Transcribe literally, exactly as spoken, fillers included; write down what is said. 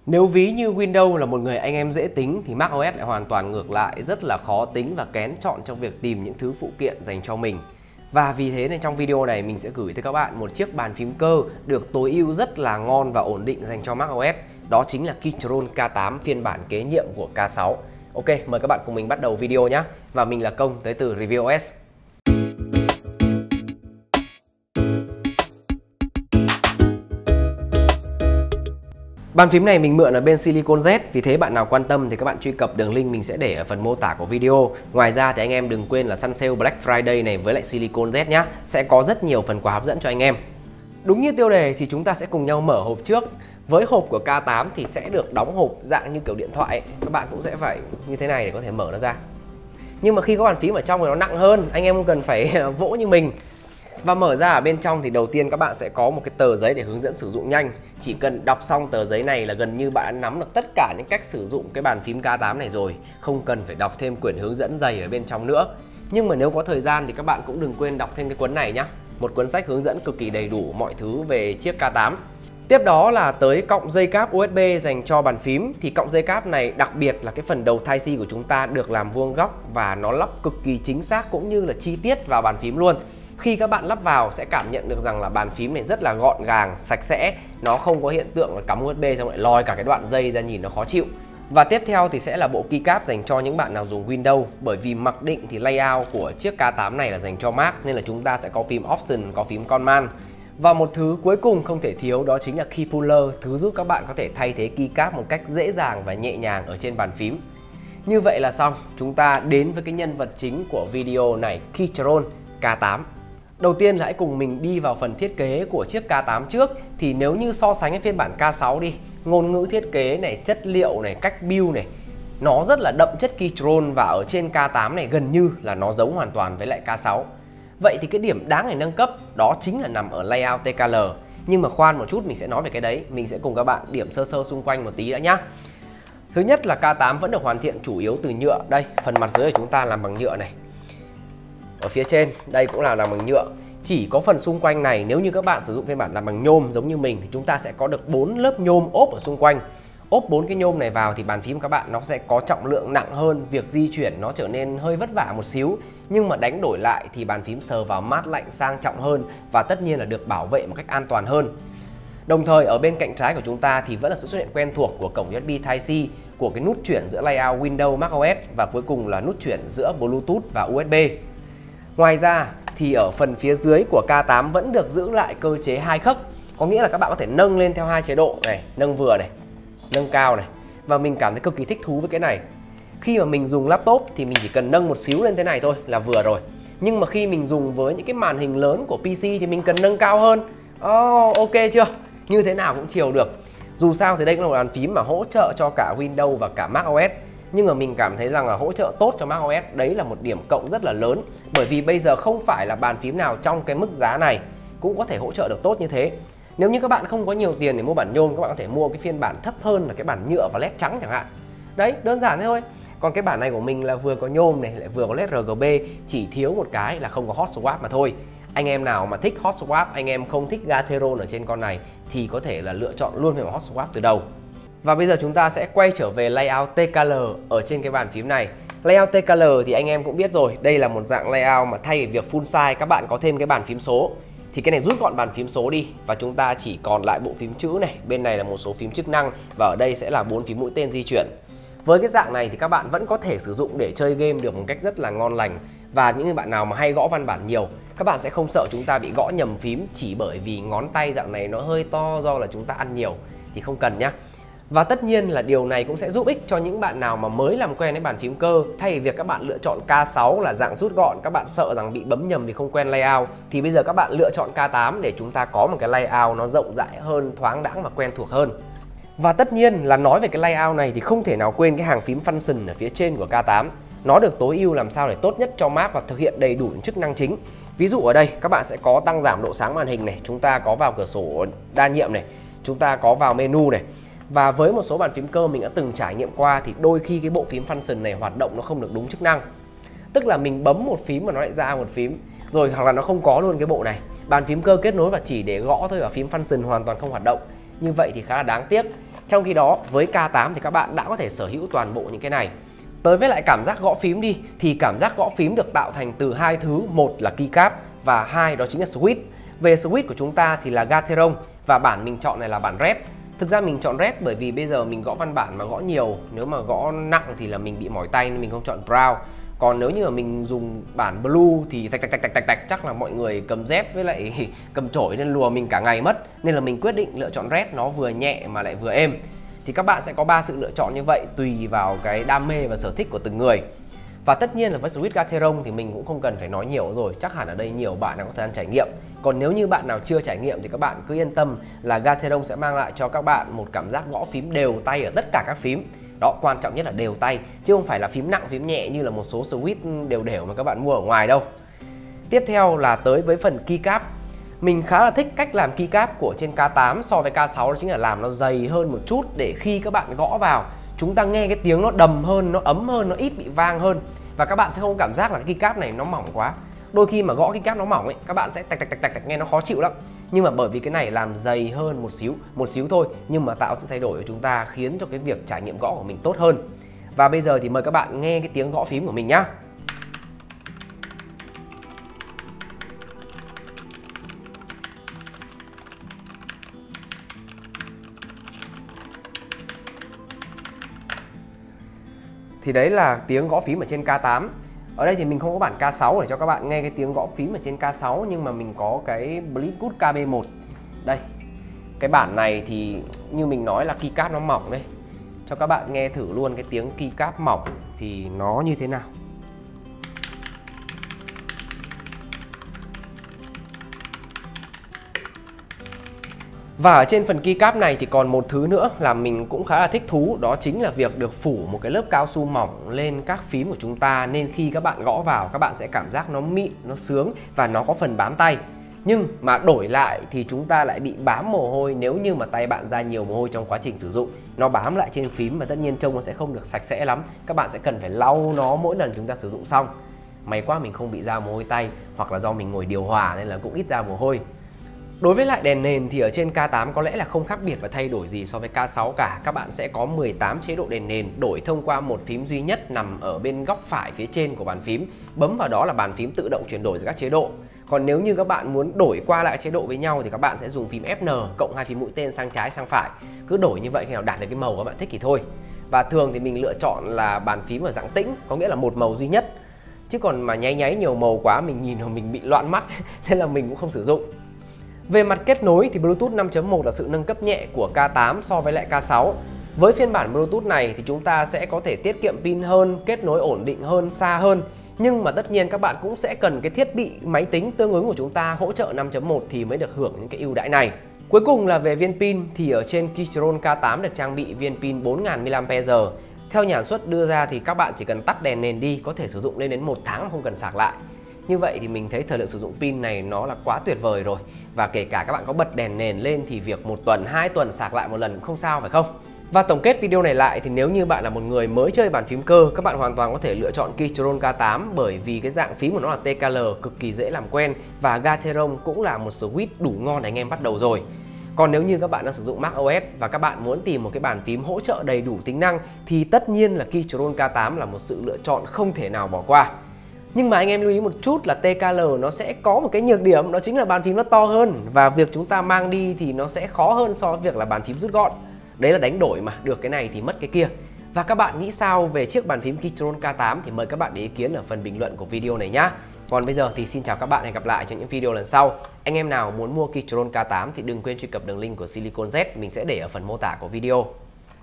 Nếu ví như Windows là một người anh em dễ tính thì macOS lại hoàn toàn ngược lại, rất là khó tính và kén chọn trong việc tìm những thứ phụ kiện dành cho mình. Và vì thế nên trong video này mình sẽ gửi tới các bạn một chiếc bàn phím cơ được tối ưu rất là ngon và ổn định dành cho macOS. Đó chính là Keytronic K tám phiên bản kế nhiệm của K sáu. Ok, mời các bạn cùng mình bắt đầu video nhé. Và mình là Công tới từ ReviewOS. Bàn phím này mình mượn ở bên Silicon Z, vì thế bạn nào quan tâm thì các bạn truy cập đường link mình sẽ để ở phần mô tả của video. Ngoài ra thì anh em đừng quên là săn sale Black Friday này với lại Silicon Z nhé. Sẽ có rất nhiều phần quà hấp dẫn cho anh em. Đúng như tiêu đề thì chúng ta sẽ cùng nhau mở hộp trước. Với hộp của K tám thì sẽ được đóng hộp dạng như kiểu điện thoại ấy. Các bạn cũng sẽ phải như thế này để có thể mở nó ra. Nhưng mà khi có bàn phím ở trong thì nó nặng hơn, anh em không cần phải vỗ như mình. Và mở ra ở bên trong thì đầu tiên các bạn sẽ có một cái tờ giấy để hướng dẫn sử dụng nhanh. Chỉ cần đọc xong tờ giấy này là gần như bạn đã nắm được tất cả những cách sử dụng cái bàn phím K tám này rồi. Không cần phải đọc thêm quyển hướng dẫn dày ở bên trong nữa. Nhưng mà nếu có thời gian thì các bạn cũng đừng quên đọc thêm cái cuốn này nhé. Một cuốn sách hướng dẫn cực kỳ đầy đủ mọi thứ về chiếc K tám. Tiếp đó là tới cọng dây cáp u ét bê dành cho bàn phím. Thì cọng dây cáp này đặc biệt là cái phần đầu Type-C của chúng ta được làm vuông góc và nó lắp cực kỳ chính xác cũng như là chi tiết vào bàn phím luôn. Khi các bạn lắp vào sẽ cảm nhận được rằng là bàn phím này rất là gọn gàng, sạch sẽ. Nó không có hiện tượng là cắm u ét bê xong lại lòi cả cái đoạn dây ra nhìn nó khó chịu. Và tiếp theo thì sẽ là bộ keycap dành cho những bạn nào dùng Windows. Bởi vì mặc định thì layout của chiếc K tám này là dành cho Mac, nên là chúng ta sẽ có phím Option, có phím Command. Và một thứ cuối cùng không thể thiếu đó chính là Key Puller, thứ giúp các bạn có thể thay thế keycap một cách dễ dàng và nhẹ nhàng ở trên bàn phím. Như vậy là xong, chúng ta đến với cái nhân vật chính của video này, Keytronic K tám. Đầu tiên là hãy cùng mình đi vào phần thiết kế của chiếc K tám trước. Thì nếu như so sánh với phiên bản K sáu đi, ngôn ngữ thiết kế này, chất liệu này, cách build này, nó rất là đậm chất Keytronic, và ở trên K tám này gần như là nó giống hoàn toàn với lại K sáu. Vậy thì cái điểm đáng để nâng cấp đó chính là nằm ở layout tê ca lờ. Nhưng mà khoan một chút, mình sẽ nói về cái đấy. Mình sẽ cùng các bạn điểm sơ sơ xung quanh một tí đã nhá. Thứ nhất là K tám vẫn được hoàn thiện chủ yếu từ nhựa. Đây, phần mặt dưới của chúng ta làm bằng nhựa này. Ở phía trên, đây cũng là làm bằng nhựa. Chỉ có phần xung quanh này, nếu như các bạn sử dụng phiên bản làm bằng nhôm giống như mình thì chúng ta sẽ có được bốn lớp nhôm ốp ở xung quanh. Ốp bốn cái nhôm này vào thì bàn phím các bạn nó sẽ có trọng lượng nặng hơn, việc di chuyển nó trở nên hơi vất vả một xíu. Nhưng mà đánh đổi lại thì bàn phím sờ vào mát lạnh sang trọng hơn, và tất nhiên là được bảo vệ một cách an toàn hơn. Đồng thời ở bên cạnh trái của chúng ta thì vẫn là sự xuất hiện quen thuộc của cổng u ét bê Type-C, của cái nút chuyển giữa layout Windows, macOS, và cuối cùng là nút chuyển giữa Bluetooth và u ét bê. Ngoài ra thì ở phần phía dưới của K tám vẫn được giữ lại cơ chế hai khấc. Có nghĩa là các bạn có thể nâng lên theo hai chế độ này, nâng vừa này, nâng cao này. Và mình cảm thấy cực kỳ thích thú với cái này. Khi mà mình dùng laptop thì mình chỉ cần nâng một xíu lên thế này thôi là vừa rồi. Nhưng mà khi mình dùng với những cái màn hình lớn của pê xê thì mình cần nâng cao hơn. Oh, ok chưa? Như thế nào cũng chiều được. Dù sao thì đây cũng là một bàn phím mà hỗ trợ cho cả Windows và cả macOS. Nhưng mà mình cảm thấy rằng là hỗ trợ tốt cho macOS đấy là một điểm cộng rất là lớn. Bởi vì bây giờ không phải là bàn phím nào trong cái mức giá này cũng có thể hỗ trợ được tốt như thế. Nếu như các bạn không có nhiều tiền để mua bản nhôm, các bạn có thể mua cái phiên bản thấp hơn là cái bản nhựa và led trắng chẳng hạn. Đấy, đơn giản thế thôi. Còn cái bản này của mình là vừa có nhôm này, lại vừa có led rờ giê bê, chỉ thiếu một cái là không có hot swap mà thôi. Anh em nào mà thích hot swap, anh em không thích Gateron ở trên con này thì có thể là lựa chọn luôn về hot swap từ đầu. Và bây giờ chúng ta sẽ quay trở về layout tê ca lờ ở trên cái bàn phím này. Layout tê ca lờ thì anh em cũng biết rồi, đây là một dạng layout mà thay vì việc full size các bạn có thêm cái bàn phím số. Thì cái này rút gọn bàn phím số đi và chúng ta chỉ còn lại bộ phím chữ này, bên này là một số phím chức năng, và ở đây sẽ là bốn phím mũi tên di chuyển. Với cái dạng này thì các bạn vẫn có thể sử dụng để chơi game được một cách rất là ngon lành. Và những bạn nào mà hay gõ văn bản nhiều, các bạn sẽ không sợ chúng ta bị gõ nhầm phím chỉ bởi vì ngón tay dạng này nó hơi to do là chúng ta ăn nhiều, thì không cần nhá. Và tất nhiên là điều này cũng sẽ giúp ích cho những bạn nào mà mới làm quen với bàn phím cơ. Thay vì việc các bạn lựa chọn K sáu là dạng rút gọn, các bạn sợ rằng bị bấm nhầm vì không quen layout, thì bây giờ các bạn lựa chọn K tám để chúng ta có một cái layout nó rộng rãi hơn, thoáng đãng và quen thuộc hơn. Và tất nhiên là nói về cái layout này thì không thể nào quên cái hàng phím function ở phía trên của K tám. Nó được tối ưu làm sao để tốt nhất cho Mac và thực hiện đầy đủ những chức năng chính. Ví dụ ở đây các bạn sẽ có tăng giảm độ sáng màn hình này, chúng ta có vào cửa sổ đa nhiệm này, chúng ta có vào menu này. Và với một số bàn phím cơ mình đã từng trải nghiệm qua thì đôi khi cái bộ phím function này hoạt động nó không được đúng chức năng. Tức là mình bấm một phím mà nó lại ra một phím, rồi hoặc là nó không có luôn cái bộ này. Bàn phím cơ kết nối và chỉ để gõ thôi và phím function hoàn toàn không hoạt động. Như vậy thì khá là đáng tiếc. Trong khi đó với K tám thì các bạn đã có thể sở hữu toàn bộ những cái này. Tới với lại cảm giác gõ phím đi, thì cảm giác gõ phím được tạo thành từ hai thứ, một là keycap và hai đó chính là switch. Về switch của chúng ta thì là Gateron và bản mình chọn này là bản Red. Thực ra mình chọn Red bởi vì bây giờ mình gõ văn bản mà gõ nhiều, nếu mà gõ nặng thì là mình bị mỏi tay nên mình không chọn Brown. Còn nếu như mà mình dùng bản Blue thì tạch tạch tạch tạch tạch tạch chắc là mọi người cầm dép với lại cầm chổi nên lùa mình cả ngày mất. Nên là mình quyết định lựa chọn Red, nó vừa nhẹ mà lại vừa êm. Thì các bạn sẽ có ba sự lựa chọn như vậy tùy vào cái đam mê và sở thích của từng người. Và tất nhiên là với switch Gateron thì mình cũng không cần phải nói nhiều rồi, chắc hẳn ở đây nhiều bạn đã có thời gian trải nghiệm. Còn nếu như bạn nào chưa trải nghiệm thì các bạn cứ yên tâm là Gateron sẽ mang lại cho các bạn một cảm giác gõ phím đều tay ở tất cả các phím. Đó, quan trọng nhất là đều tay, chứ không phải là phím nặng, phím nhẹ như là một số switch đều đều mà các bạn mua ở ngoài đâu. Tiếp theo là tới với phần keycap. Mình khá là thích cách làm keycap của trên K tám so với K sáu, đó chính là làm nó dày hơn một chút để khi các bạn gõ vào chúng ta nghe cái tiếng nó đầm hơn, nó ấm hơn, nó ít bị vang hơn. Và các bạn sẽ không cảm giác là cái keycap này nó mỏng quá. Đôi khi mà gõ keycap nó mỏng ấy, các bạn sẽ tạch tạch tạch tạch, tạch nghe nó khó chịu lắm. Nhưng mà bởi vì cái này làm dày hơn một xíu, một xíu thôi, nhưng mà tạo sự thay đổi của chúng ta khiến cho cái việc trải nghiệm gõ của mình tốt hơn. Và bây giờ thì mời các bạn nghe cái tiếng gõ phím của mình nhá. Thì đấy là tiếng gõ phím ở trên K tám. Ở đây thì mình không có bản K sáu để cho các bạn nghe cái tiếng gõ phím ở trên K sáu, nhưng mà mình có cái Blitzkrieg K B một. Đây. Cái bản này thì như mình nói là keycap nó mỏng đây. Cho các bạn nghe thử luôn cái tiếng keycap mỏng thì nó như thế nào. Và ở trên phần keycap này thì còn một thứ nữa là mình cũng khá là thích thú, đó chính là việc được phủ một cái lớp cao su mỏng lên các phím của chúng ta, nên khi các bạn gõ vào các bạn sẽ cảm giác nó mịn, nó sướng và nó có phần bám tay. Nhưng mà đổi lại thì chúng ta lại bị bám mồ hôi nếu như mà tay bạn ra nhiều mồ hôi trong quá trình sử dụng. Nó bám lại trên phím và tất nhiên trông nó sẽ không được sạch sẽ lắm. Các bạn sẽ cần phải lau nó mỗi lần chúng ta sử dụng xong. May quá mình không bị ra mồ hôi tay, hoặc là do mình ngồi điều hòa nên là cũng ít ra mồ hôi. Đối với lại đèn nền thì ở trên K tám có lẽ là không khác biệt và thay đổi gì so với K sáu cả. Các bạn sẽ có mười tám chế độ đèn nền đổi thông qua một phím duy nhất nằm ở bên góc phải phía trên của bàn phím. Bấm vào đó là bàn phím tự động chuyển đổi giữa các chế độ. Còn nếu như các bạn muốn đổi qua lại chế độ với nhau thì các bạn sẽ dùng phím F N cộng hai phím mũi tên sang trái sang phải. Cứ đổi như vậy khi nào đạt được cái màu các bạn thích thì thôi. Và thường thì mình lựa chọn là bàn phím ở dạng tĩnh, có nghĩa là một màu duy nhất. Chứ còn mà nháy nháy nhiều màu quá mình nhìn mà mình bị loạn mắt nên là mình cũng không sử dụng. Về mặt kết nối thì Bluetooth năm chấm một là sự nâng cấp nhẹ của K tám so với lại K sáu. Với phiên bản Bluetooth này thì chúng ta sẽ có thể tiết kiệm pin hơn, kết nối ổn định hơn, xa hơn. Nhưng mà tất nhiên các bạn cũng sẽ cần cái thiết bị máy tính tương ứng của chúng ta hỗ trợ năm chấm một thì mới được hưởng những cái ưu đãi này. Cuối cùng là về viên pin thì ở trên Keychron K tám được trang bị viên pin bốn nghìn mi li am pe giờ. Theo nhà sản xuất đưa ra thì các bạn chỉ cần tắt đèn nền đi có thể sử dụng lên đến một tháng mà không cần sạc lại. Như vậy thì mình thấy thời lượng sử dụng pin này nó là quá tuyệt vời rồi. Và kể cả các bạn có bật đèn nền lên thì việc một tuần, hai tuần sạc lại một lần cũng không sao phải không? Và tổng kết video này lại thì nếu như bạn là một người mới chơi bàn phím cơ, các bạn hoàn toàn có thể lựa chọn Keychron K tám bởi vì cái dạng phím của nó là T K L, cực kỳ dễ làm quen, và Gateron cũng là một switch đủ ngon để anh em bắt đầu rồi. Còn nếu như các bạn đang sử dụng macOS và các bạn muốn tìm một cái bàn phím hỗ trợ đầy đủ tính năng thì tất nhiên là Keychron K tám là một sự lựa chọn không thể nào bỏ qua. Nhưng mà anh em lưu ý một chút là T K L nó sẽ có một cái nhược điểm, đó chính là bàn phím nó to hơn và việc chúng ta mang đi thì nó sẽ khó hơn so với việc là bàn phím rút gọn. Đấy là đánh đổi mà, được cái này thì mất cái kia. Và các bạn nghĩ sao về chiếc bàn phím Keychron K tám thì mời các bạn để ý kiến ở phần bình luận của video này nhá. Còn bây giờ thì xin chào các bạn, hẹn gặp lại trong những video lần sau. Anh em nào muốn mua Keychron K tám thì đừng quên truy cập đường link của Silicon Z, mình sẽ để ở phần mô tả của video.